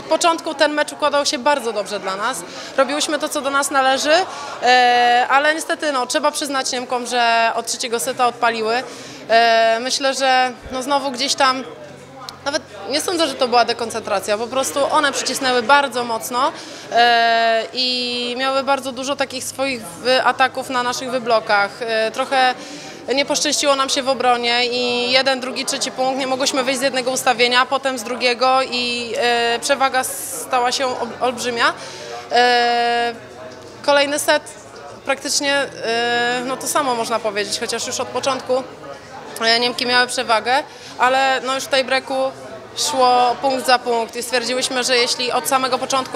Od początku ten mecz układał się bardzo dobrze dla nas. Robiłyśmy to, co do nas należy, ale niestety trzeba przyznać Niemkom, że od trzeciego seta odpaliły. Myślę, że znowu gdzieś tam, nawet nie sądzę, że to była dekoncentracja, po prostu one przycisnęły bardzo mocno i miały bardzo dużo takich swoich ataków na naszych wyblokach. Trochę nie poszczęściło nam się w obronie i jeden, drugi, trzeci punkt, nie mogłyśmy wyjść z jednego ustawienia, potem z drugiego i przewaga stała się olbrzymia. Kolejny set praktycznie to samo można powiedzieć, chociaż już od początku Niemki miały przewagę, ale już w tej breaku szło punkt za punkt i stwierdziłyśmy, że jeśli od samego początku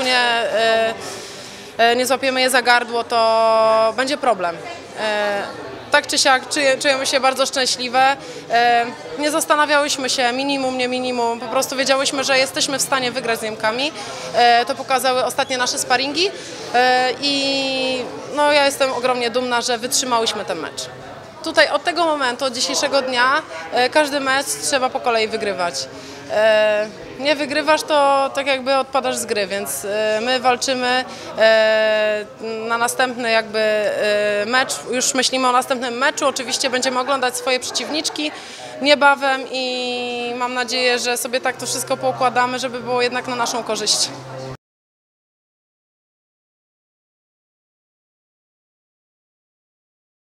nie złapiemy je za gardło, to będzie problem. Tak czy siak czujemy się bardzo szczęśliwe, nie zastanawiałyśmy się, minimum, nie minimum, po prostu wiedziałyśmy, że jesteśmy w stanie wygrać z Niemkami. To pokazały ostatnie nasze sparingi i ja jestem ogromnie dumna, że wytrzymałyśmy ten mecz. Tutaj od tego momentu, od dzisiejszego dnia, każdy mecz trzeba po kolei wygrywać. Nie wygrywasz, to tak jakby odpadasz z gry, więc my walczymy na następny mecz, już myślimy o następnym meczu, oczywiście będziemy oglądać swoje przeciwniczki niebawem i mam nadzieję, że sobie tak to wszystko poukładamy, żeby było jednak na naszą korzyść.